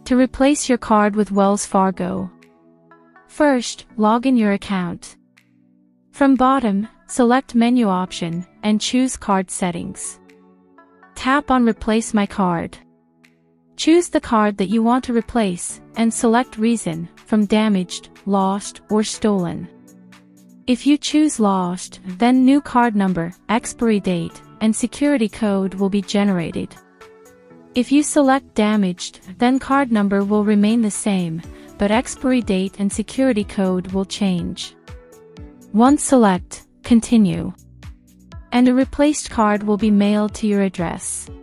To replace your card with Wells Fargo. First, log in your account. From bottom, select Menu option, and choose Card Settings. Tap on Replace My Card. Choose the card that you want to replace, and select Reason, from damaged, lost, or stolen. If you choose Lost, then new card number, expiry date, and security code will be generated. If you select Damaged, then card number will remain the same, but expiry date and security code will change. Once select Continue, and a replaced card will be mailed to your address.